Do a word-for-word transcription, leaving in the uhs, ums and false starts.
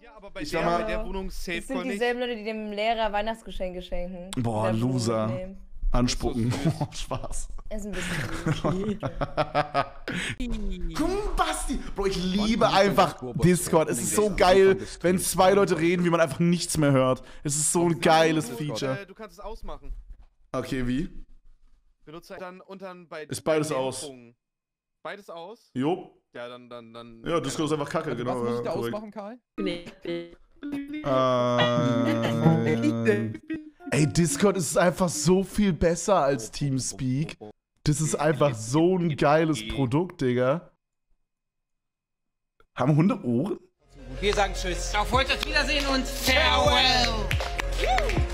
Ja, aber bei, Ich der, sag mal- bei der Wohnung Das safe sind voll nicht. dieselben Leute, die dem Lehrer Weihnachtsgeschenke schenken. Boah, Die da Loser. mitnehmen. Anspucken. Das ist so Spaß. Ist ein bisschen Guck mal, Basti. Bro, ich liebe einfach Discord. Es ist so geil, wenn zwei Leute reden, wie man einfach nichts mehr hört. Es ist so ein geiles Du, Feature. äh, du kannst es ausmachen. Okay, wie? Benutze dann unter bei Ist beides bei aus. Dämpfung. Beides aus? Jo. Ja, dann, dann, dann. Ja, Discord ist einfach kacke, Also, genau. was muss ich ja, da korrekt. ausmachen, Karl? Äh, ey, Discord ist einfach so viel besser als Teamspeak. Das ist einfach so ein geiles Produkt, Digga. Haben Hunde Ohren? Wir sagen Tschüss. Auf Wiedersehen und Farewell.